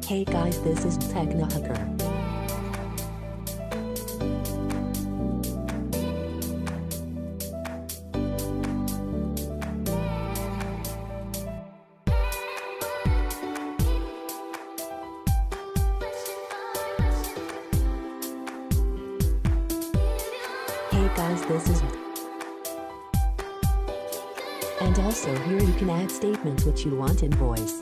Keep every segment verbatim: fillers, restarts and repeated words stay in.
Hey guys, this is TechnoHacker. Hey guys, this is and also here you can add statements which you want in voice.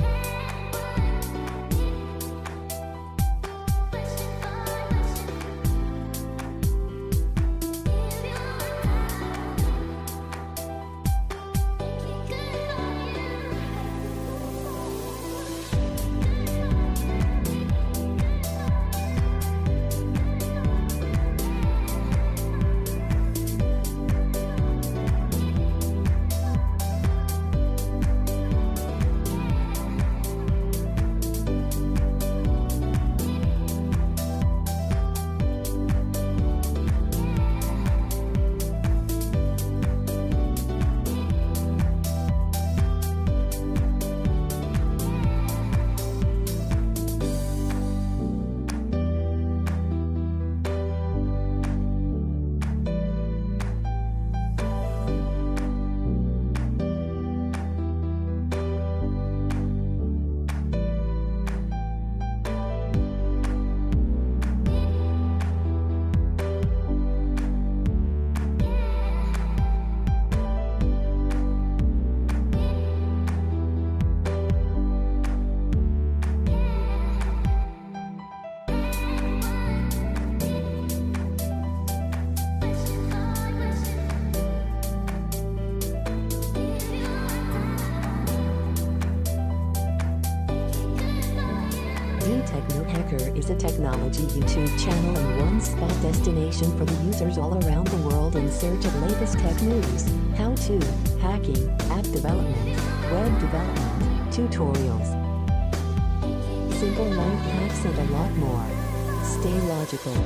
TechnoHacker is a technology YouTube channel and one-spot destination for the users all around the world in search of latest tech news, how-to, hacking, app development, web development, tutorials, simple life hacks and a lot more. Stay logical.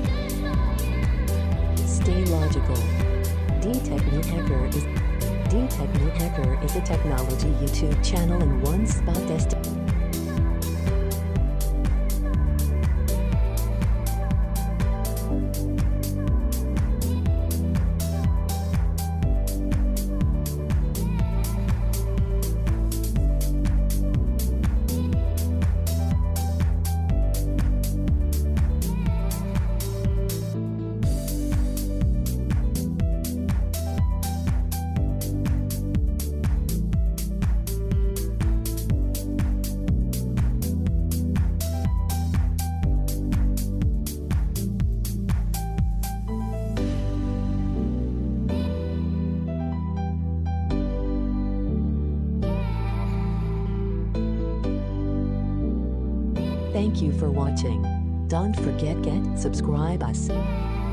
Stay logical. DTechnoHacker is DTechnoHacker is a technology YouTube channel and one-spot destination. Thank you for watching. Don't forget get subscribe us.